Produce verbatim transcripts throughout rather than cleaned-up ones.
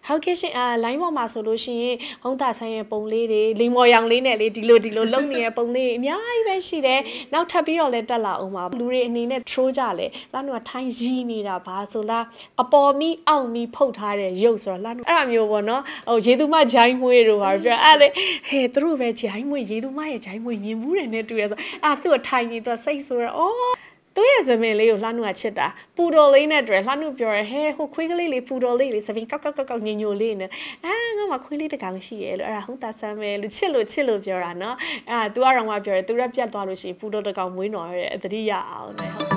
ဟုတ်ကဲ့ရှင်အာ line ပေါ်မှာဆိုလို့ရှိရင်ဟုံးတာဆိုင်ရဲ့ပုံလေးတွေလိမ်မော်ရောင်လေးနဲ့လေဒီလိုဒီလိုလုံနေတဲ့ပုံလေးအများကြီးပဲရှိတယ်နောက်ထပ်ပြီးတော့လည်းတက်လာအောင်ပါလူတွေအနေနဲ့ troll ကြလေလာနုကထိုင်းရီးနေတာဘာဆိုလားအပေါ်မီအောက်မီဖုတ်ထားတဲ့ရုပ်ဆိုတော့လာနုအဲ့လိုမျိုးပေါ့နော်ဟိုရေသူမဂျိုင်းမွေးတို့ပါပြောအဲ့လေဟဲ့သူတို့ပဲဂျိုင်းမွေးရေသူမရဲ့ဂျိုင်းမွေးမြင်မှုတယ်နဲ့တွေ့ရဆိုအာသူ့ကိုထိုင်းကြီးသူစိတ်ဆိုတော့အော်သူရဲ့ဇမင်လေးကိုလှနုကချစ်တာပူတော်လေးနဲ့တွေ့လှနုပြောရဟဲဟိုခွေးကလေးလေးပူတော်လေးလေးစပင်းကောက်ကောက်ကောက်ကောက်ညင်ညိုလေးနဲ့အာငါမှခွေးလေးတစ်ကောင်ရှိရဲ့လို့အဲ့ဒါဟုတ်တာဆမ်းပဲလို့ချစ်လို့ချစ်လို့ပြောတာနော်အဲ့ဒါ तू ကတော့မှပြောတယ် तू ရက်ပြတ်သွားလို့ရှိရင်ပူတော်တစ်ကောင်မွေးနော်ရဲ့အတတိရအောင်လေဟုတ်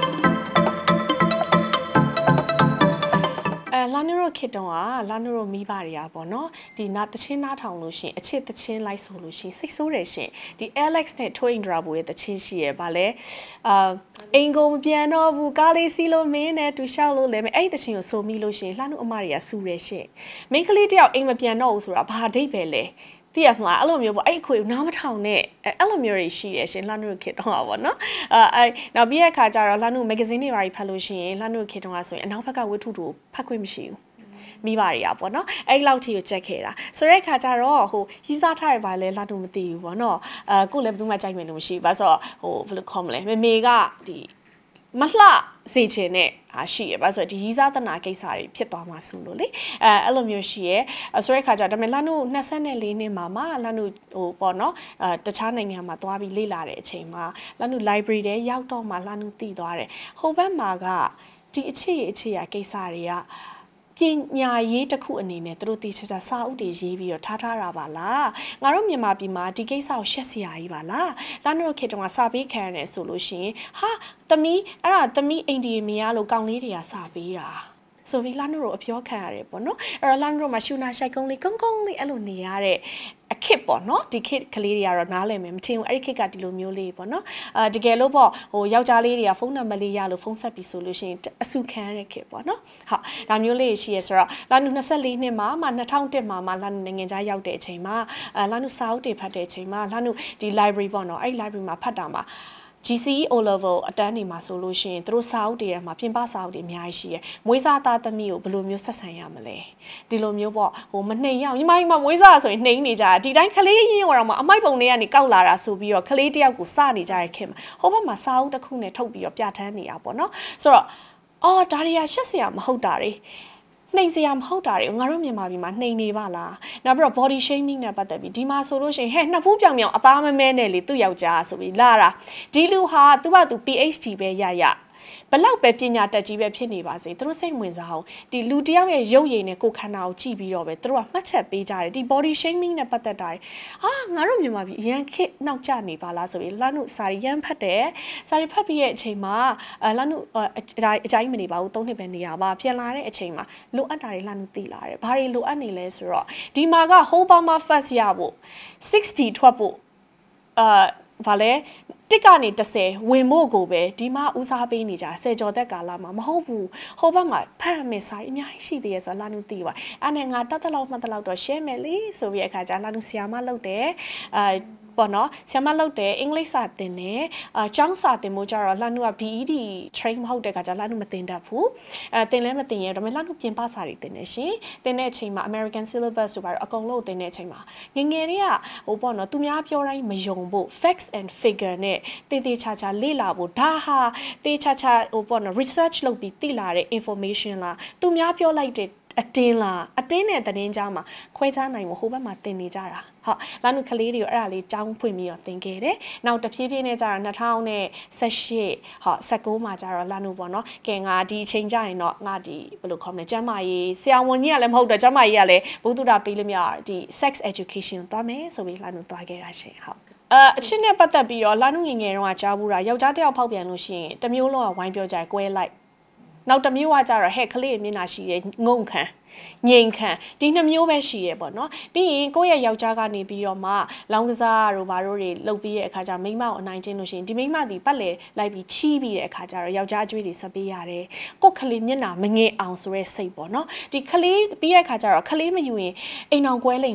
အဲလာနုရိုခေတုံးကလာနုရိုမိဘတွေကပေါ့နော်ဒီနာတချင်းနားထောင်လို့ရှင်အချစ်တချင်းလိုက်ဆိုလို့ရှင်စိတ်ဆိုးတယ်ရှင်ဒီ Alex နဲ့ Twin Drabo ရဲ့တချင်းရှိရပါလေအာအင်ကိုမပြန်တော့ဘူးကားလေးစီးလို့မင်းနဲ့တူလျှောက်လို့လည်းအဲ့ဒီတချင်းကိုဆိုမိလို့ရှင်လာနုအမတွေကစူတယ်ရှင်မိန်းကလေးတယောက်အိမ်မပြန်တော့ဘူးဆိုတာဘာဒိတ်ပဲလဲတည့်ရမှာအဲ့လိုမျိုးပေါ့အဲ့အခွေကိုနားမထောင်နဲ့အဲ့လိုမျိုးတွေရှိရရှင်လှနုခေတုံးอ่ะပေါ့နော်အဲအဲ့နောက်ပြီးတဲ့အခါကျတော့လှနုမဂ္ဂဇင်းတွေဘာကြီးဖတ်လို့ရှိရင်လှနုခေတုံးอ่ะဆိုရင်အနောက်ဘက်ကဝတ္ထုတို့ဖတ်ခွင့်မရှိဘူးမိပါရပေါ့နော်အဲ့လောက်ထိကိုကြက်ခဲ့တာဆိုတဲ့အခါကျတော့ဟိုရီးစားထားရပါလဲလှနုမသိဘူးပေါ့နော်အဲကိုလည်းဘယ်သူမှကြိုက်မယ်လို့မရှိဘူးဘာဆိုတော့ဟိုဘယ်လိုခေါ်မလဲမေမေကဒီမလှစေချင်တဲ့အားရှိရပါဆိုတော့ဒီရီးစားတနာကိစ္စတွေဖြစ်သွားမှာဆိုလို့လေအဲအဲ့လိုမျိုးရှိရဆိုတဲ့ခါကျတော့ဒါပေမဲ့လှနုနှစ်၄နှစ်မှာမှလှနုဟိုပေါ့နော်အဲတခြားနိုင်ငံမှာသွားပြီးလေ့လာတဲ့အချိန်မှာလှနု library ထဲရောက်တော့မှလှနုသိသွားတယ်ဟိုဘက်မှာကဒီအခြေအခြေရကိစ္စတွေကပညာရေးတစ်ခုအနေနဲ့သူတို့တီချာချာစာအုပ်တွေရေးပြီးတော့ထားထားတာပါလားငါတို့မြန်မာပြည်မှာဒီကိစ္စကိုရှက်စရာကြီးပါလားလာနုခေတုံးကစာပေးခံရတယ်ဆိုလို့ရှိရင်ဟာသမီးအဲ့ဒါသမီးအိန္ဒိယမယားလို့ကောင်းလေးတွေကစာပေးတာဆိုပြီးလာနုတို့အပြောခံရတယ်ပေါ့နော်အဲ့တော့လာနုတို့မှာရှူနာရှိုက်ကုန်းလေးကုန်းကုန်းလေးအဲ့လိုနေရတဲ့အခစ်ပေါ့နော်ဒီခစ်ကလေးတွေကတော့နားလည်မယ်မထင်ဘူးအဲ့ဒီခစ်ကဒီလိုမျိုးလေးပေါ့နော်အာတကယ်လို့ပေါ့ဟိုယောက်ျားလေးတွေကဖုန်းနံပါတ်လေးရလို့ဖုန်းဆက်ပြီးဆိုလို့ရှိရင်အစုခံရတဲ့ခစ်ပေါ့နော်ဟုတ်ဒါမျိုးလေးရှိရဆိုတော့လာနုနှစ်၄နှစ်မှာမှ၂၀၀၁မှာမှလာနုနိုင်ငံခြားရောက်တဲ့အချိန်မှာအာလာနုစာအုပ်တွေဖတ်တဲ့အချိန်မှာလာနုဒီ library ပေါ့နော်အဲ့ library မှာဖတ်တာမှာG C E O level အတန်းနေမှာဆိုလို့ရှိရင်သူတို့စာအုပ်တွေထဲမှာပြင်ပစာအုပ်တွေအများကြီးရှိရယ်မွေးစားသားသမီးကိုဘယ်လိုမျိုးဆက်ဆံရမလဲဒီလိုမျိုးပေါ့ဟိုမနှိမ်ရအောင်ညီမကြီးမမွေးစားဆိုရင်နှိမ်နေကြတာဒီတိုင်းခလေးရင်းရောတော့မှအမိုက်ပုံတွေကနေကောက်လာတာဆိုပြီးတော့ခလေးတယောက်ကိုစနေကြရခင်မှာဟိုဘက်မှာစာအုပ်တစ်ခုနဲ့ထုတ်ပြီးတော့ပြဋ္ဌာန်းနေတာပေါ့နော်ဆိုတော့အော်ဒါတွေကရှက်စရာမဟုတ်တာတွေနှိမ်စရာမဟုတ်တာတွေငါတို့မြန်မာပြည်မှာနှိမ်နေပါလားနောက်ပြီးတော့ body shaming နဲ့ပတ်သက်ပြီးဒီမှာဆိုလို့ရှိရင်ဟဲ့နှစ်ဖူးပြောင်ပြောင်အသားမမဲနဲ့လေသူ့ယောက်ျားဆိုပြီးလာတာဒီလူဟာသူ့ဘာသူ P H D ပဲရရဘလောက်ပဲပညာတတ်ကြီးပဲဖြစ်နေပါစေသူတို့စိတ်ဝင်စားအောင်ဒီလူတယောက်ရဲ့ရုပ်ရည်နဲ့ကိုယ်ခန္ဓာကိုကြည့်ပြီးတော့ပဲသူတို့ကမှတ်ချက်ပေးကြတယ်ဒီ body shaming နဲ့ပတ်သက်တာဟာငါတို့မြန်မာပြည်အရန်ခစ်နောက်ကျနေပါလားဆိုပြီးလာနုစာရီရန်ဖတ်တယ်စာရီဖတ်ပြီးရဲ့အချိန်မှာအဲလာနုအကြိုင်းမနေပါဘူးသုံးနှစ်ပဲနေတာပါပြန်လာတဲ့အချိန်မှာလိုအပ်တာတွေလာနုသိလာတယ်ဘာတွေလိုအပ်နေလဲဆိုတော့ဒီမှာက whole Burma first ရဖို့sixtyထွက်ဖို့အာဘာလဲတစ်ကနေတစ်ဆယ်ဝင်ဖို့ကိုပဲဒီမှာဦးစားပေးနေကြဆယ်ကျော်သက်ကာလမှာမဟုတ်ဘူးဟိုဘက်မှာဖတ်မယ်စာအများကြီးရှိသေးရဲ့ဆိုတော့လာနုသိပါအဲ့နဲ့ငါတတ်တလောက်မှတ်တလောက်တော့ share မယ်လေဆိုပြီးအခါကျလာနုဆရာမလုပ်တယ်အာပေါ့နော်ဆရာမလုပ်တယ်အင်္ဂလိပ်စာသင်တယ်အာကျောင်းစာသင်ဖို့ကြတော့လာနုက B E D train မဟုတ်တဲ့ခါကျလာနုမသင်တတ်ဘူးအဲသင်လည်းမသင်ရဒါပေမဲ့လာနုပြင်ပစာတွေသင်နေရှင်သင်တဲ့အချိန်မှာ American syllabus ဆိုပါတော့အကုန်လုံးသင်တဲ့အချိန်မှာငငယ်လေးကဟိုပေါ့နော်သူများပြောတိုင်းမယုံဖို့ facts and figure နဲ့တေးသေးချာချာလေ့လာဖို့ဒါဟာတေးချာချာဟိုပေါ့နော် research လုပ်ပြီးသိလာတဲ့ information လားသူများပြောလိုက်တဲ့အတင်းလားအတင်းနဲ့တင်းကြားမှာခွဲခြားနိုင်ဖို့ဟိုဘက်မှာသင်နေကြတာဟုတ်လာနုကလေးတွေကိုအဲ့ဒါလေးကြောင်းဖွင့်ပြီးတော့သင်ခဲ့တယ်နောက်တဖြည်းဖြည်းနဲ့ကြာတော့၂၀၁၈ဟော၁၉မှာကြာတော့လာနုပေါ့နော်ကဲငါဒီအချိန်ကြာရင်တော့ငါဒီဘယ်လိုခေါ်မလဲကျမကြီးဆရာဝန်ကြီးကလည်းမဟုတ်တော့ကျမကြီးကလည်းဘုသူတာပေးလို့မရဒီ sex education သွားမယ်ဆိုပြီးလာနုသွားခဲ့တာရှင်ဟုတ်အဲအချင်းနဲ့ပတ်သက်ပြီးတော့လာနုငငယ်တုန်းကကြားဘူးတာယောက်ျားတစ်ယောက်ဖောက်ပြန်လို့ရှိရင်တမျိုးလုံးကဝိုင်းပြောကြကွဲလိုက်နောက်တစ်မျိုးကကြတော့ဟဲ့ကလေးမျက်နှာရှိရဲ့ငုံခံငိန်ခံဒီနှစ်မျိုးပဲရှိရဲပေါ့နော်ပြီးရင်ကိုယ့်ရဲ့ယောက်ျားကနေပြီးတော့မှလောင်းကစားတို့ဘာတို့တွေလှုပ်ပြီးတဲ့အခါကျမိန်းမကိုအနိုင်ကျင့်လို့ရှိရင်ဒီမိန်းမဒီပတ်လေလိုက်ပြီးချီးပြီးတဲ့အခါကျတော့ယောက်ျားအကျွေးတွေဆက်ပေးရတယ်ကိုယ့်ကလေးမျက်နှာမငဲအောင်ဆိုရဲစိတ်ပေါ့နော်ဒီကလေးပြီးတဲ့အခါကျတော့ကလေးမယူရင်အိမ်အောင်ကွဲလိမ့်မယ်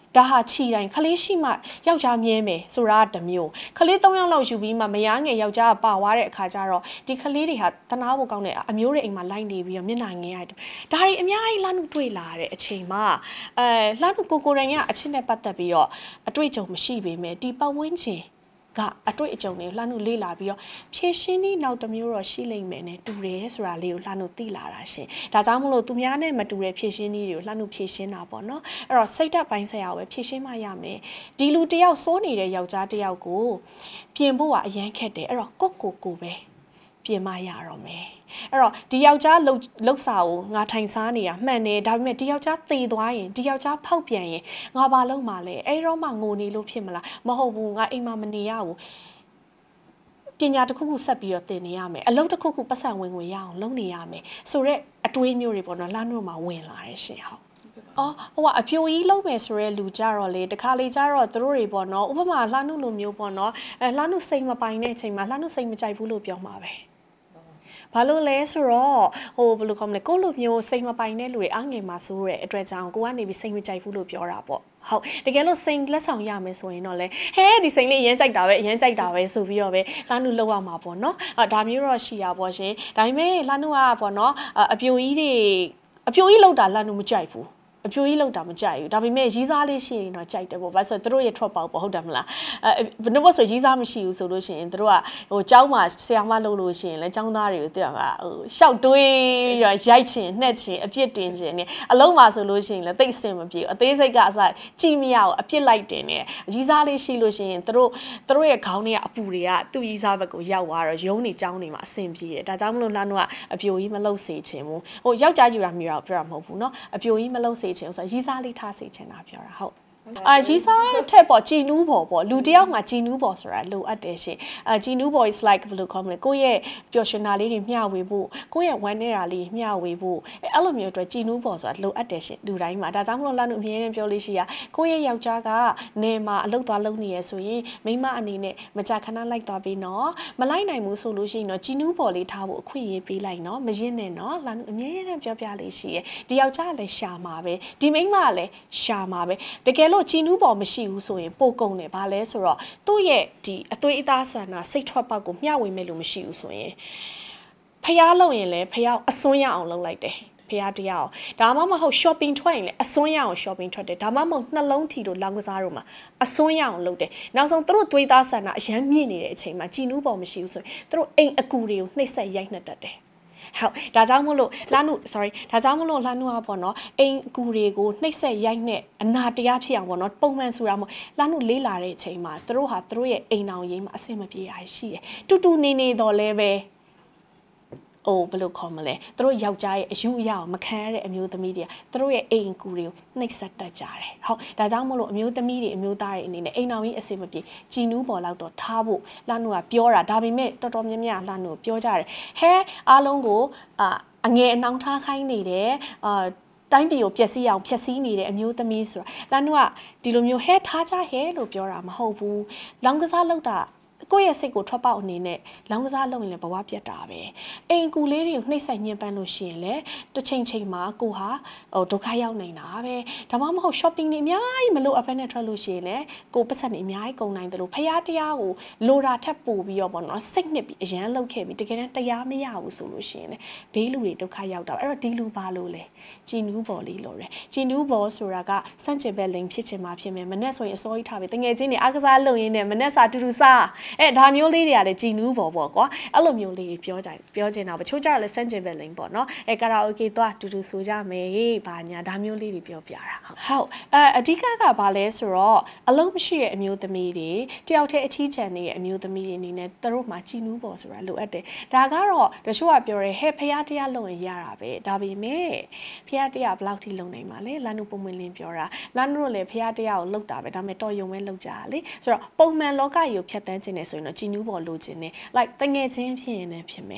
ဒါဟာချီတိုင်းခလေးရှိမှယောက်ျားမြဲမယ်ဆိုတာတမျိုးခလေးသုံးယောက်လောက်ယူပြီးမှမယားငယ်ယောက်ျားပါသွားတဲ့အခါကျတော့ဒီခလေးတွေဟာတနာဖို့ကောင်းတဲ့အမျိုးတွေအိမ်မှာလိုက်နေပြီးတော့မျက်နှာငယ်ရတယ်ဒါတွေအများကြီးလှနုတွေ့လာတဲ့အချိန်မှာအဲလှနုကိုကိုရိုင်းကအချင်းနဲ့ပတ်သက်ပြီးတော့အတွေ့အကြုံမရှိပေမဲ့ဒီပတ်ဝန်းကျင်ကအတွေ့အကြုံတွေလှနုလေးလာပြီးတော့ဖြည့်ရှင်းပြီးနောက်တစ်မျိုးတော့ရှိလိမ့်မယ်နဲ့တူတယ်ဆိုတာလေးကိုလှနုသိလာတာရှင်ဒါကြောင့်မလို့သူများနဲ့မတူတဲ့ဖြည့်ရှင်းနည်းတွေကိုလှနုဖြည့်ရှင်းတာပေါ့နော်အဲ့တော့စိတ်ဓာတ်ပိုင်းဆိုင်ရာကိုပဲဖြည့်ရှင်းမှရမယ်ဒီလူတယောက်စိုးနေတဲ့ယောက်ျားတယောက်ကိုပြင်ဖို့ကအရန်ခက်တယ်အဲ့တော့ကိုကိုကိုပဲပြင်မရတော့မယ်အဲ့တော့ဒီယောက်ျားလှုပ်လှုပ်စာကိုငါထိုင်စားနေတာမှန်တယ်ဒါပေမဲ့ဒီယောက်ျားသေသွားရင်ဒီယောက်ျားဖောက်ပြန်ရင်ငါဘာလုပ်မှာလဲအဲ့တော့မှငိုနေလို့ဖြစ်မလားမဟုတ်ဘူးငါအိမ်မှာမနေရဘူးပညာတစ်ခုခုဆက်ပြီးတော့သင်နေရမယ်အလုပ်တစ်ခုခုပတ်စံဝင်ဝင်ရအောင်လုပ်နေရမယ်ဆိုတော့အတွေးမျိုးတွေပေါ့နော်လှမ်းတို့မှာဝင်လာတယ်ရှင်ဟုတ်အော်ဟိုကအပြိုကြီးလုံးမယ်ဆိုရဲလူကြတော့လေတခါလေကြတော့သူတို့တွေပေါ့နော်ဥပမာလှမ်းတို့လိုမျိုးပေါ့နော်အဲလှမ်းတို့စိတ်မပိုင်တဲ့အချိန်မှာလှမ်းတို့စိတ်မကြိုက်ဘူးလို့ပြောမှာပဲဘာလို့လဲဆိုတော့ဟိုဘယ်လိုခေါ်မလဲကိုလိုမျိုးစိတ်မပိုင်တဲ့လူတွေအငယ်မှာဆိုတဲ့အတွက်ကြောင့်ကိုကနေပြီးစိတ်မကြိုက်ဘူးလို့ပြောတာပေါ့ဟုတ်တကယ်လို့စိတ်လက်ဆောင်ရမယ်ဆိုရင်တော့လေဟဲဒီစိတ်လေးအရင်ကြိုက်တာပဲအရင်ကြိုက်တာပဲဆိုပြီးတော့ပဲလှနုလောက်ရမှာပေါ့နော်အဲဒါမျိုးတော့ရှိရပေါ့ရှင်ဒါပေမဲ့လှနုကပေါ့နော်အပြိုကြီးတွေအပြိုကြီးလောက်တာလှနုမကြိုက်ဘူးအပြိုကြီးလောက်တာမကြိုက်ဘူးဒါပေမဲ့ရီးစားလေးရှိရင်တော့ကြိုက်တယ်ပေါ့ဘာလို့ဆိုတော့တို့ရဲ့ ထွက်ပေါက်ပေါ့ဟုတ်တယ်မလားအဲဘယ်လို့ဆိုရီးစားမရှိဘူးဆိုလို့ရှိရင်တို့ကဟိုကျောင်းမှာဆရာမလုပ်လို့ရှိရင်လည်းကျောင်းသားတွေကိုသိရမှာဟိုရှောက်တွေးရိုက်ချင်နှက်ချင်အပြစ်တင်ချင်နေအလုံးမှာဆိုလို့ရှိရင်လည်းသိစင်မပြေဘူးအသေးစိတ်ကအစကြည့်မရဘူးအပြစ်လိုက်တင်နေရီးစားလေးရှိလို့ရှိရင်တို့တို့ရဲ့ခေါင်းထဲကအပူတွေကသူ့ရီးစားဘက်ကိုရောက်သွားတော့ရုံးနေကျောင်းနေမှာအဆင်ပြေတယ်ဒါကြောင့်မလို့လှနုကအပြိုကြီးမလှုပ်စေချင်ဘူးဟိုယောက်ျားယူတာမျိုးတော့ပြောတာမဟုတ်ဘူးเนาะအပြိုကြီးမလှုပ်စေချင်ဆိုရီးစားလေးထားစေချင်တာပြောတာဟုတ်အာရီးစားထက်ပေါ့ကြည်နူးပေါ်ပေါ့လူတယောက်မှာကြည်နူးပေါ်ဆိုတာလိုအပ်တယ်ရှင်အာကြည်နူးပေါ် is like ဘယ်လိုခေါ်မလဲကိုယ့်ရဲ့ပျော်ရွှင်တာလေးတွေမျှဝေဖို့ကိုယ့်ရဲ့ဝမ်းနေတာလေးမျှဝေဖို့အဲ့လိုမျိုးအတွက်ကြည်နူးပေါ်ဆိုတာလိုအပ်တယ်ရှင်လူတိုင်းမှာဒါကြောင့်မလို့လှနုအမြဲတမ်းပြောလို့ရှိရကိုယ့်ရဲ့ယောက်ျားကနေမှာအလုပ်သွားလုပ်နေရဆိုရင်မိမအနေနဲ့မကြခဏလိုက်သွားပေးနော်မလိုက်နိုင်ဘူးဆိုလို့ရှိရင်တော့ကြည်နူးပေါ်လေးထားဖို့အခွင့်အရေးပေးလိုက်နော်မရင်နဲ့နော်လှနုအမြဲတမ်းပြောပြလေးရှိရဒီယောက်ျားကလည်းရှာမှာပဲဒီမိမကလည်းရှာမှာပဲတကယ်လို့ကြည်နူးပေါ်မရှိဘူးဆိုရင်ပို့ကုန်တယ်ဗာလဲဆိုတော့သူ့ရဲ့ဒီအသွေးအသားဆန္ဒစိတ်ထွက်ပေါက်ကိုမျှဝေမဲ့လို့မရှိဘူးဆိုရင်ဖျားလုံရင်လည်းဖျားအစွန်းရအောင်လုပ်လိုက်တယ်ဖျားတရားဒါမှမဟုတ် shopping ထွက်ရင်လည်းအစွန်းရအောင် shopping ထွက်တယ်ဒါမှမဟုတ်နှလုံးထီတို့လောင်ကစားတို့မှာအစွန်းရအောင်လုပ်တယ်နောက်ဆုံးသူတို့သွေးသားဆန္ဒအရန်မြင့်နေတဲ့အချိန်မှာကြည်နူးပေါ်မရှိဘူးဆိုရင်သူတို့အိမ်အကူတွေကိုနှိပ်စက်ရိုက်နှက်တတ်တယ်ဟုတ်ဒါကြောင့်မို့လို့လှနု sorry ဒါကြောင့်မို့လို့လှနုကပေါ့နော်အိမ်ကူတွေကိုနှိပ်စက်ရိုက်နဲ့အနာတရားဖြစ်အောင်ပေါ့နော်ပုံမှန်ဆိုတာမဟုတ်လှနုလေးလာတဲ့အချိန်မှာသူတို့ဟာသူတို့ရဲ့အိမ်အောင်ရေးမှာအဆင်မပြေတာရှိတယ်တူတူနေနေတော့လဲပဲအိုးဘယ်လိုခေါ်မလဲသူတို့ယောက်ျားရဲ့အယူအယမခံရတဲ့အမျိုးသမီးတွေကသူတို့ရဲ့အိမ်ကူတွေကိုနှိပ်စက်တတ်ကြတယ်ဟုတ်ဒါကြောင့်မို့လို့အမျိုးသမီးတွေအမျိုးသားတွေအနေနဲ့အိမ်အောင်ကြီးအဆင်မပြေကြည်နူးပေါ်လောက်တော့ထားဖို့လှနုကပြောတာဒါပေမဲ့တော်တော်များများလှနုပြောကြတယ်ဟဲအားလုံးကိုအာအငယ်အနှောင်းထားခိုင်းနေတယ်အာတိုင်းပြည်ကိုပျက်စီးအောင်ဖျက်ဆီးနေတဲ့အမျိုးသမီးဆိုတာလှနုကဒီလိုမျိုးဟဲထားကြဟဲလို့ပြောတာမဟုတ်ဘူးလောင်ကစားလောက်တာကိုယ့်ရဲ့စိတ်ကိုထွက်ပေါက်အနေနဲ့လောင်ကစားလုပ်ရင်လည်းဘဝပြတ်တာပဲအိမ်ကူလေးတွေကိုနှိပ်စက်ညှဉ်းပန်းလို့ရှိရင်လည်းတစ်ချိန်ချိန်မှာကိုဟာဟိုဒုက္ခရောက်နေတာပဲဒါမှမဟုတ် shopping တွေအများကြီးမလို့အဖက်နဲ့ထွက်လို့ရှိရင်လည်းကိုပတ်စံတွေအများကြီးကုန်နိုင်တယ်လို့ဖျားတရားကိုလိုတာထက်ပိုပြီးတော့ပေါ့နော်စိတ်နှစ်ပြီးအရန်လောက်ခဲ့ပြီးတကယ်တမ်းတရားမရဘူးဆိုလို့ရှိရင်လည်းဘေးလူတွေဒုက္ခရောက်တာအဲ့တော့ဒီလူပါလို့လေကြည်နူးပေါ်လေးလို့ရယ်ကြည်နူးပေါ်ဆိုတာကစန့်ကျင်ဘက်လိန်ဖြစ်ချင်မှဖြစ်မယ်မနဲ့ဆိုရင်အစိုးရထားပြီတငယ်ချင်းတွေအားကစားလုပ်ရင်းနဲ့မနဲ့စာတူတူစားအဲဒါမျိုးလေးတွေကလည်းကြည်နူးပေါ်ပေါ့ကွာအဲ့လိုမျိုးလေးပြောကြပြောချင်တာတချို့ကြတော့လည်းစန့်ကျင်ဘက်လိန်ပေါ့နော်အဲကာရာအိုကေသွားတူတူဆိုကြမယ်ဟေးဘာညာဒါမျိုးလေးတွေပြောပြတာဟုတ်အဲအဓိကကဘာလဲဆိုတော့အလုံးမရှိတဲ့အမျိုးသမီးတွေတယောက်တည်းအချီးကျန်နေတဲ့အမျိုးသမီးတွေအနေနဲ့သူတို့မှကြည်နူးပေါ်ဆိုတာလိုအပ်တယ်ဒါကတော့တချို့ကပြောရဲဟဲ့ဖျားတရားလုပ်ရင်ရတာပဲဒါပေမဲ့ဖျားတရားဘယ်လောက်ထိလုပ်နိုင်မှာလဲလှနုပုံမင်းလင်းပြောတာလှနုတို့လည်းဖျားတရားကိုလုပ်တာပဲဒါပေမဲ့တော်ယုံပဲလုပ်ကြတာလေဆိုတော့ပုံမှန်လောကကြီးကိုဖြတ်တန်းခြင်းနေဆိုရင်တော့ကြည်နူးပေါ်လိုချင်တယ် like တငယ်ချင်းဖြစ်ရင်လည်းဖြစ်မယ်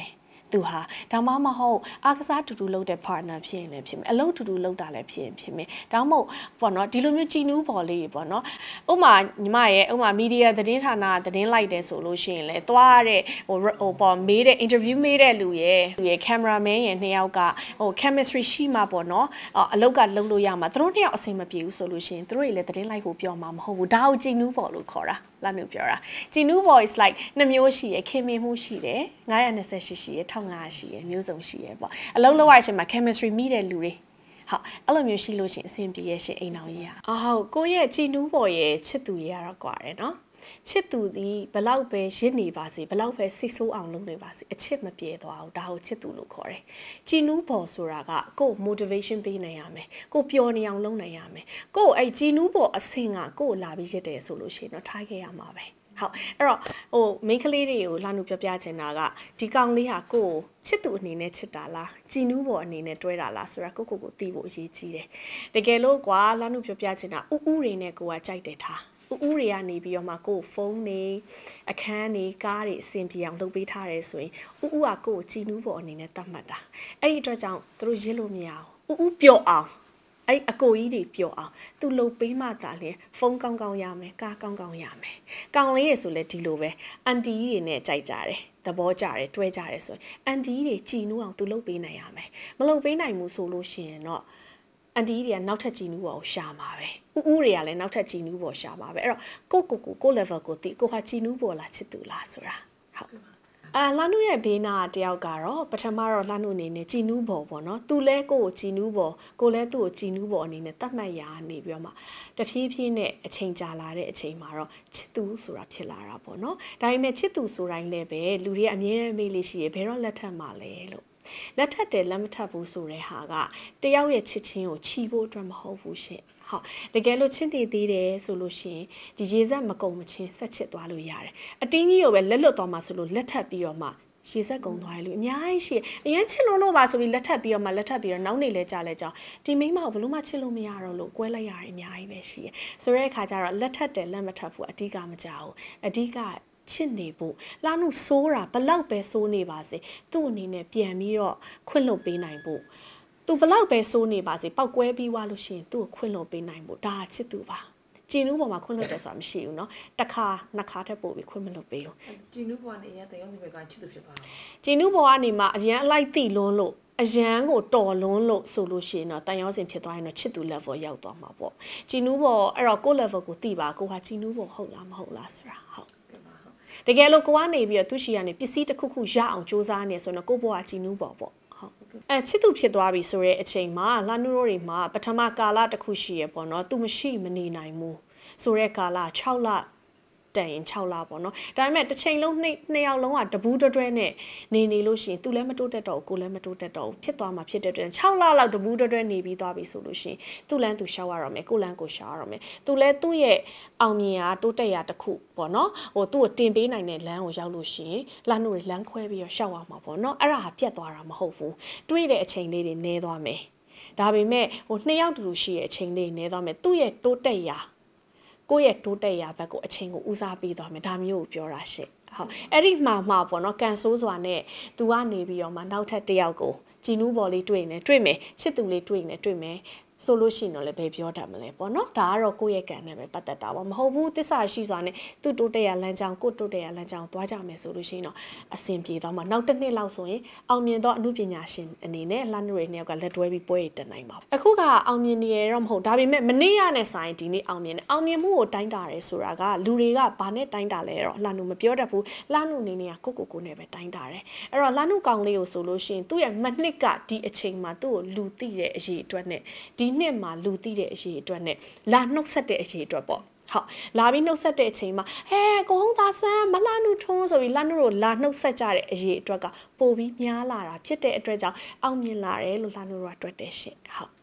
သူဟာဒါမှမဟုတ်အားကစားတူတူလုပ်တဲ့ partner ဖြစ်ရင်လည်းဖြစ်မယ်အလုပ်တူတူလုပ်တာလည်းဖြစ်ရင်ဖြစ်မယ်ဒါမှမဟုတ်ပေါ့နော်ဒီလိုမျိုးကြည်နူးပေါ်လေးပေါ့နော်ဥမာညီမရဲ့ဥမာ media သတင်းဌာနသတင်းလိုက်တယ်ဆိုလို့ရှိရင်လည်းသွားတဲ့ဟိုဟိုပေါ်မေးတဲ့ interview မေးတဲ့လူရဲ့လူရဲ့ cameraman ရဲ့နှစ်ယောက်ကဟို chemistry ရှိမှာပေါ့နော်အလုပ်ကလုပ်လို့ရမှာသူတို့နှစ်ယောက်အဆင်မပြေဘူးဆိုလို့ရှိရင်သူတို့တွေလည်းသတင်းလိုက်ဖို့ပြောမှာမဟုတ်ဘူးဒါကိုကြည်နူးပေါ်လို့ခေါ်တာလာမျိုးပြောတာကြည်နူးပေါ် is like နှစ်မျိုးရှိရယ်ခင်မင်မှုရှိတယ်nine hundred twenty-eightရှိရယ်one thousand five hundredရှိရယ်မျိုးစုံရှိရယ်ပေါ့အလုံးလုံးရတဲ့အချိန်မှာ chemistry မိတဲ့လူတွေဟုတ်အဲ့လိုမျိုးရှိလို့ရှိရင်အဆင်ပြေရဲ့ရှင်အိမ်တော်ကြီးอ่ะအော်ဟုတ်ကိုရဲ့ကြည်နူးပေါ်ရဲ့ချစ်သူရဲ့ကတော့ကွာတယ်နော်ချစ်သူသည်ဘလောက်ပဲရစ်နေပါစေဘလောက်ပဲစိတ်ဆိုးအောင်လုပ်နေပါစေအချစ်မပြေသွားဘူးဒါကိုချစ်သူလို့ခေါ်တယ်ကြည်နူးပေါ်ဆိုတာကကိုယ် motivation ပေးနိုင်ရမယ်ကိုပျော်နေအောင်လုပ်နိုင်ရမယ်ကိုအဲ့ကြည်နူးပေါ်အဆင့်ကကိုလာပြီးရစ်တယ်ဆိုလို့ရှိရင်တော့ထားခဲ့ရမှာပဲဟုတ်အဲ့တော့ဟိုမိန်းကလေးတွေကိုလာနုပြောပြချင်တာကဒီကောင်လေးဟာကိုယ်ချစ်သူအနေနဲ့ချစ်တာလားကြည်နူးပေါ်အနေနဲ့တွဲတာလားဆိုတာကိုကိုကိုသိဖို့အရေးကြီးတယ်တကယ်လို့ကွာလာနုပြောပြချင်တာဥဥတွေနဲ့ကိုကကြိုက်တယ်ထားဥဥတွေကနေပြီးတော့မှကိုယ်ဖုန်းနေအခန်းနေကားတွေအဆင်ပြေအောင်လုပ်ပေးထားတယ်ဆိုရင်ဥဥကကိုယ်ကြည်နူးပေါ်အနေနဲ့သတ်မှတ်တာအဲ့ဒီအတွက်ကြောင့်သူတို့ရစ်လို့မရဘူးဥဥပျော်အောင်အဲ့အကိုကြီးတွေပျော်အောင်သူလှုပ်ပေးမှသာလျှင်ဖုန်းကောင်းကောင်းရမယ်ကားကောင်းကောင်းရမယ်ကောင်းလေးရဆိုလဲဒီလိုပဲအန်တီကြီးတွေနဲ့ကြိုက်ကြတယ်သဘောကျတယ်တွဲကြတယ်ဆိုရင်အန်တီကြီးတွေကြည်နူးအောင်သူလှုပ်ပေးနိုင်ရမယ်မလှုပ်ပေးနိုင်ဘူးဆိုလို့ရှိရင်တော့အန်တီတွေကနောက်ထပ်ကြည်နူးပေါ်ရှာမှာပဲဥဥတွေကလည်းနောက်ထပ်ကြည်နူးပေါ်ရှာမှာပဲအဲ့တော့ကိုကိုကိုကို level ကိုတိကိုဟာကြည်နူးပေါ်လားချစ်သူလားဆိုတာဟုတ်အာလာနုရဲ့ဘေးနာတယောက်ကတော့ပထမတော့လာနုအနေနဲ့ကြည်နူးပေါ်ပေါ့နော်သူလဲကိုကိုကြည်နူးပေါ်ကိုလဲသူ့ကိုကြည်နူးပေါ်အနေနဲ့တတ်မှတ်ရာနေပြီးတော့မှတဖြည်းဖြည်းနဲ့အချိန်ကြာလာတဲ့အချိန်မှာတော့ချစ်သူဆိုတာဖြစ်လာတာပေါ့နော်ဒါပေမဲ့ချစ်သူဆိုတိုင်းလည်းပဲလူတွေအမြဲတမ်းမေးလေးရှိရဘယ်တော့လက်ထပ်မှာလဲလို့လက်ထပ်တယ်လက်မထပ်ဘူးဆိုတဲ့ဟာကတယောက်ရဲ့ချစ်ချင်းကိုချီဖို့အတွက်မဟုတ်ဘူးရှင်ဟုတ်တကယ်လို့ချစ်နေသေးတယ်ဆိုလို့ရှိရင်ဒီရေစက်မကုံမချင်းဆက်ချစ်သွားလို့ရတယ်အတင်းကြီးကိုပဲလက်လွတ်သွားမှဆိုလို့လက်ထပ်ပြီးတော့မှရေစက်ကုံသွားရလို့အများကြီးရှိအရင်ချစ်လို့လို့ပါဆိုပြီးလက်ထပ်ပြီးတော့မှလက်ထပ်ပြီးတော့နောက်နေလဲကြလဲကြောင်းဒီမိန်းမကိုဘလို့မှချစ်လို့မရတော့လို့ကွဲလိုက်ရတယ်အများကြီးပဲရှိရဆိုတဲ့အခါကျတော့လက်ထပ်တယ်လက်မထပ်ဘူးအဓိကမကြောက်ဘူးအဓိကချစ်နေဖို့လာနုဆိုးတာဘလောက်ပဲဆိုးနေပါစေသူ့အနေနဲ့ပြန်ပြီးတော့ခွင့်လွှတ်ပေးနိုင်ဖို့သူဘလောက်ပဲဆိုးနေပါစေပောက်ကွဲပြီးွားလို့ရှိရင်သူ့ကိုခွင့်လွှတ်ပေးနိုင်ဖို့ဒါချစ်သူပါကြည်နူးပေါ်မှာခွင့်လွှတ်တယ်ဆိုတာမရှိဘူးเนาะတစ်ခါနှစ်ခါထပ်ပို့ပြီးခွင့်မလွှတ်ပေးဘူးကြည်နူးပေါ်ကနေအရင်တရုံးစီပဲကချစ်သူဖြစ်သွားတယ်ကြည်နူးပေါ်ကနေမှအရင်အလိုက်သိလွန်းလို့အရန်ကိုတော်လွန်းလို့ဆိုလို့ရှိရင်တော့တန်ရောစင်ဖြစ်သွားရင်တော့ချစ်သူ level ရောက်သွားမှာပေါ့ကြည်နူးပေါ်အဲ့တော့ကို level ကိုသိပါကိုကကြည်နူးပေါ်ဟုတ်လားမဟုတ်လားဆိုတာဟုတ်တကယ်လို့ကိုကနေပြီးတော့သူ့ရှီကနေပစ္စည်းတစ်ခုခုရအောင်စူးစမ်းနေဆိုတော့ကိုဘွားကြည်နူးပေါ်ပေါ့အဲချစ်သူဖြစ်သွားပြီဆိုတဲ့အချိန်မှာလာနုရိုတွေမှာပထမကာလတစ်ခုရှိရပေါ့နော်သူမရှိမနေနိုင်ဘူးဆိုတဲ့ကာလ၆လတန်ရင်၆လပေါ့နော်ဒါပေမဲ့တစ်ချိန်လုံးနှစ်နှစ်ယောက်လုံးကတဘူးတွဲတွဲနဲ့နေနေလို့ရှိရင်သူလည်းမတိုးတက်တော့ဘူးကိုလည်းမတိုးတက်တော့ဘူးဖြစ်သွားမှာဖြစ်တဲ့အတွက်၆လလောက်တဘူးတွဲတွဲနေပြီးသွားပြီဆိုလို့ရှိရင်သူ့လမ်းသူရှောက်ရတော့မယ်ကိုလမ်းကိုရှောက်ရတော့မယ်သူလည်းသူ့ရဲ့အောင်မြင်ရာတိုးတက်ရာတစ်ခုပေါ့နော်ဟိုသူ့ကိုတင်ပေးနိုင်တဲ့လမ်းကိုရောက်လို့ရှိရင်လာနုတွေလမ်းခွဲပြီးတော့ရှောက်ရမှာပေါ့နော်အဲ့ဒါဟာပြတ်သွားတာမဟုတ်ဘူးတွေးတဲ့အချိန်လေးတွေနည်းသွားမယ်ဒါပေမဲ့ဟိုနှစ်ယောက်တူတူရှိတဲ့အချိန်လေးနည်းသွားမယ်သူ့ရဲ့တိုးတက်ရာကိုယ့်ရဲ့တိုးတက်ရာဘက်ကိုအချိန်ကိုဦးစားပေးသွားမယ်ဒါမျိုးကိုပြောတာရှင့်ဟုတ်အဲ့ဒီမှာမှာပေါ့နော်ကန်ဆိုးစွာနဲ့ तू ကနေပြီးတော့မှနောက်ထပ်တစ်ယောက်ကိုကြည်နူးပေါ်လေးတွေ့နေတွေ့မယ်ချစ်သူလေးတွေ့နေတွေ့မယ်ဆိုလို့ရှိရင်တော့လည်းဘယ်ပြောတတ်မလဲပေါ့နော်ဒါကတော့ကိုယ့်ရဲ့ကံနဲ့ပဲပတ်သက်တာပေါ့မဟုတ်ဘူးတစ္ဆာရှိစွာနဲ့သူ့တိုးတက်ရလမ်းကြောင်းကိုတိုးတက်ရလမ်းကြောင်းသွားကြမယ်ဆိုလို့ရှိရင်တော့အဆင်ပြေသွားမှာနောက်တစ်နှစ်လောက်ဆိုရင်အောင်မြင်သောအမှုပညာရှင်အနေနဲ့လမ်းတွေနှစ်ယောက်ကလက်တွဲပြီးပွဲရတက်နိုင်ပါအခုကအောင်မြင်နေရတော့မဟုတ်ဒါပေမဲ့မနေ့ရနဲ့ဆိုင်ဒီနေ့အောင်မြင်နေအောင်မြင်မှုကိုတိုင်းတာရဲဆိုတာကလူတွေကဘာနဲ့တိုင်းတာလဲတော့လှနုမပြောတတ်ဘူးလှနုအနေနဲ့ကကိုကိုကိုနဲ့ပဲတိုင်းတာတယ်အဲ့တော့လှနုကောင်လေးကိုဆိုလို့ရှိရင်သူ့ရဲ့မနှစ်ကဒီအချိန်မှာသူ့ကိုလူသိတဲ့အရေးအတွက်နဲ့ဒီနှစ်မှာလူသိတဲ့အရေးအတွက်နဲ့လာနှုတ်ဆက်တဲ့အရေးအတွက်ပေါ့ဟုတ်လာပြီးနှုတ်ဆက်တဲ့အချိန်မှာဟဲကိုဟုံးသားဆန်းမလှနုထုံးဆိုပြီးလှနုတို့လာနှုတ်ဆက်ကြတဲ့အရေးအတွက်ကပိုပြီးများလာတာဖြစ်တဲ့အတွက်ကြောင့်အောင်မြင်လာတယ်လို့လှနုတို့ကတွေ့တယ်ရှင်ဟုတ်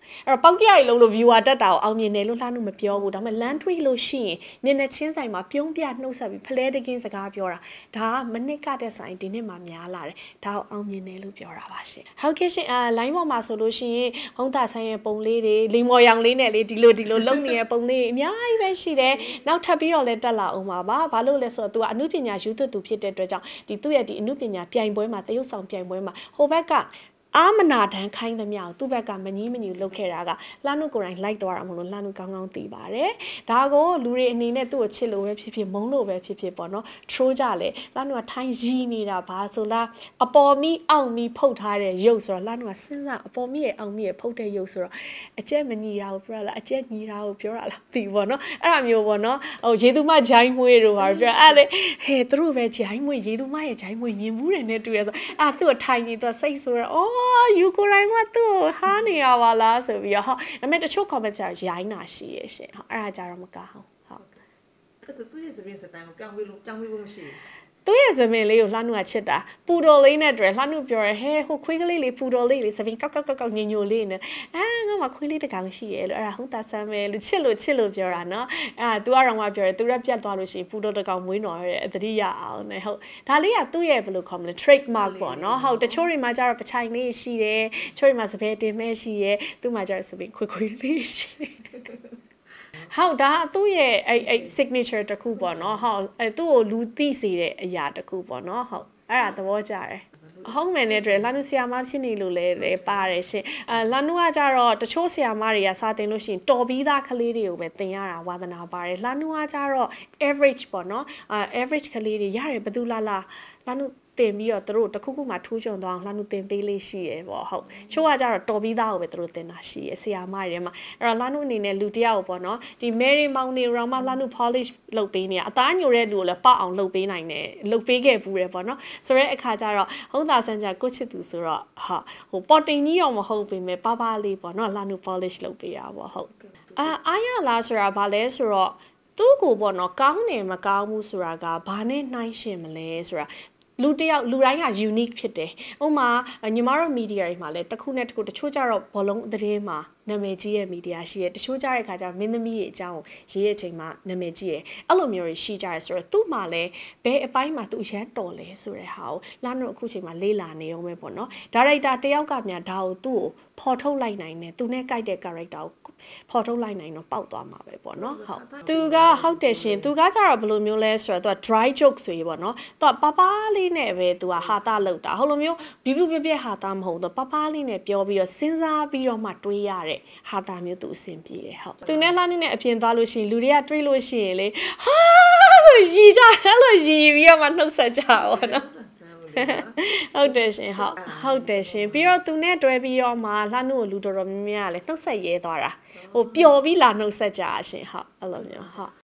အဲ့တော့ပေါက်ပြရီလုံးလို့ viewer တက်တာကိုအောင်မြင်တယ်လို့လှမ်းလို့မပြောဘူးဒါပေမဲ့ land tweet လို့ရှိရင်မျက်နှာချင်းဆိုင်မှာပြုံးပြနှုတ်ဆက်ပြီးဖလဲတကင်းစကားပြောတာဒါကမနစ်ကတဲ့ဆိုင်ဒီနှစ်မှာများလာတယ်ဒါကိုအောင်မြင်တယ်လို့ပြောတာပါရှင်ဟုတ်ကဲ့ရှင်အာ line ပေါ်မှာဆိုလို့ရှိရင်ဟုံးတာဆိုင်ရဲ့ပုံလေးတွေလိမ္မော်ရောင်လေးနဲ့လေဒီလိုဒီလိုလုံနေတဲ့ပုံလေးအများကြီးပဲရှိတယ်နောက်ထပ်ပြီးတော့လည်းတက်လာအောင်ပါပါဘာလို့လဲဆိုတော့ तू ကအမှုပညာယူသွတ်သူဖြစ်တဲ့အတွက်ကြောင့်ဒီသူ့ရဲ့ဒီအမှုပညာပြိုင်ပွဲမှာတရုတ်ဆောင်ပြိုင်ပွဲမှာဟိုဘက်ကအာမနာတန်းခိုင်းသမျှကိုသူ့ဘက်ကမငီးမညူလုပ်ခဲ့တာကလှနုကိုယ်တိုင်လိုက်သွားတာမလို့လှနုကောင်းကောင်းသိပါတယ်ဒါကိုလူတွေအနေနဲ့သူ့ကိုချစ်လို့ပဲဖြစ်ဖြစ်မုန်းလို့ပဲဖြစ်ဖြစ်ပေါ့နော်ထရိုးကြလေလှနုကထိုင်းရီးနေတာဘာဆိုလားအပေါ်မီအောက်မီဖုတ်ထားတဲ့ရုပ်ဆိုတော့လှနုကစဉ်းစားအပေါ်မီရဲ့အောက်မီရဲ့ဖုတ်တဲ့ရုပ်ဆိုတော့အကျက်မညီတာကိုပြောလားအကျက်ညီတာကိုပြောတာလားသိပေါ့နော်အဲ့ဒါမျိုးပေါ့နော်ဟိုရေသူမဂျိုင်းမွေးတို့ပါပြောအဲ့လေဟဲ့သူတို့ပဲဂျိုင်းမွေးရေသူမရဲ့ဂျိုင်းမွေးမြင်ဘူးတယ်နဲ့တူရဆိုအာသူ့ကိုထိုင်းနေတော့စိတ်ဆိုတော့အော်ယူကိုရိုင်းကသူ့ကိုဟားနေရပါလားဆိုပြီးတော့ဟာဒါပေမဲ့တချို့ comment ကျတော့ရိုင်းတာရှိရဲ့ရှင်ဟာအဲ့ဒါကြတော့မကောင်းဟုတ်အဲ့ဒါသူရဲ့စပင်းစတိုင်းကိုပြောင်းပြီးလို့ကြောင်းပြီးလို့မရှိဘူးသူ့ရဲ့ဇမင်လေးကိုလှနုကချစ်တာပူတော်လေးနဲ့တွေ့လှနုပြောရဲဟဲဟိုခွေးကလေးလေးပူတော်လေးလေးစပင်းကောက်ကောက်ကောက်ကောက်ညင်ညိုလေးနဲ့အာငါမှခွေးလေးတစ်ကောင်ရှိရဲ့လို့အဲ့ဒါဟုတ်တာဆမ်းမယ်လို့ချစ်လို့ချစ်လို့ပြောတာနော်အဲ့ဒါ तू ကတော့မှပြောတယ် तू ရက်ပြတ်သွားလို့ရှိရင်ပူတော်တစ်ကောင်မွေးတော်ရဲ့အတတိရအောင်နဲ့ဟုတ်ဒါလေးကသူ့ရဲ့ဘယ်လိုခေါ်မလဲ trademark ပေါ့နော်ဟုတ်တချို့တွေမှာကျတော့ပချိုင်လေးရှိတယ်ချို့တွေမှာစပယ်တင်မဲရှိရဲ့သူ့မှာကျတော့စပင်းခွေးခွေးလေးရှိတယ်ဟုတ်ဒါသူ့ရဲ့အဲ့အဲ့ signature တခုပေါ့နော်ဟုတ်အဲ့သူ့ကိုလူသိစေတဲ့အရာတခုပေါ့နော်ဟုတ်အဲ့ဒါသဘောကျတယ်ဟုတ်မယ်နဲ့တွေ့လှနုဆီယာမဖြစ်နေလို့လည်းလည်းပါတယ်ရှင်အဲလှနုကကြတော့တချို့ဆီယာမတွေကစာတင်လို့ရှိရင်တော်ပြီးသားကလေးတွေကိုပဲသင်ရတာဝါသနာပါတယ်လှနုကကြတော့ average ပေါ့နော်အဲ average ကလေးတွေရတယ်ဘယ်သူလာလာလှနုတင်ပြီးတော့သူတို့တခုခုမှထူးချွန်သွားအောင်လှနုတင်ပေးလေးရှိရပေါ့ဟုတ်ချို့ကကြတော့တော်ပြီးသားကိုပဲသူတို့တင်တာရှိရဆီယာမတွေထဲမှာအဲ့တော့လှနုအနေနဲ့လူတယောက်ပေါ့နော်ဒီ Mary မောင်နေရောင်မှလှနု polish လုပ်ပေးနေတာအသားညိုတဲ့လူကိုလည်းပအောင်လုပ်ပေးနိုင်တယ်လုပ်ပေးခဲ့ဘူးတယ်ပေါ့နော်ဆိုတော့အခါကျတော့ဟုံးသာဆန်းကြကိုချစ်သူဆိုတော့ဟာဟိုပေါ်တင်ကြီးတော့မဟုတ်ပေမဲ့ပါပါလေးပေါ့နော်လှနု polish လုပ်ပေးတာပေါ့ဟုတ်အာအားရလားဆိုတာဗာလဲဆိုတော့သူ့ကိုပေါ့နော်ကောင်းတယ်မကောင်းဘူးဆိုတာကဘာနဲ့နှိုင်းရှင်မလဲဆိုတာလူတယောက်လူတိုင်းက unique ဖြစ်တယ်။ဥပမာညီမတို့ media တွေမှာလည်းတစ်ခုနဲ့တစ်ခုတချို့ကြတော့ဘောလုံးသတင်းမှာနာမည်ကြီးရဲ့ media ရှိရဲတချို့ကြတဲ့ခါကျမင်းသမီးရဲ့အကြောင်းရေးရဲ့အချိန်မှာနာမည်ကြီးရဲအဲ့လိုမျိုးရှိကြရဲဆိုတော့သူ့မှာလည်းဘယ်အပိုင်းမှာသူရန်တော်လဲဆိုတဲ့ဟာကိုလှမ်းတော့အခုချိန်မှာလေးလာနေအောင်ပဲပေါ့နော်။ director တယောက်ကမြန်ဒါကိုသူ့ကိုဖော်ထုတ်လိုက်နိုင်တယ်သူနဲ့ကြိုက်တဲ့ character ကိုဖော်ထုတ်လိုက်နိုင်တော့ပေါက်သွားမှာပဲပေါ့နော်ဟုတ်သူကဟုတ်တယ်ရှင်သူကကြတော့ဘယ်လိုမျိုးလဲဆိုတော့သူက dry joke ဆိုရေပေါ့နော်သူကပပလေးနဲ့ပဲသူကဟာတာလောက်တာဟိုလိုမျိုးဘီဘီပြပြဟာတာမဟုတ်တော့ပပလေးနဲ့ပြောပြီးတော့စဉ်းစားပြီးတော့မှတွေးရတဲ့ဟာတာမျိုးသူအဆင်ပြေတယ်ဟုတ်သူနဲ့လှမ်းနဲ့အပြင်သွားလို့ရှိရင်လူတွေကတွေးလို့ရှိရင်လေဟာဆိုရီကြတယ်လို့ရီပြီးတော့မှနှုတ်ဆက်ကြပါတော့နော်ဟုတ်တယ်ရှင်ဟုတ်ဟုတ်တယ်ရှင်ပြီးတော့သူနဲ့တွဲပြီးတော့မှလှနုကိုလူတော်တော်များများလည်းနှုတ်ဆက်ရဲသွားတာဟိုပျော်ပြီးလာနှုတ်ဆက်ကြရှင်ဟုတ်အဲ့လိုမျိုးဟုတ်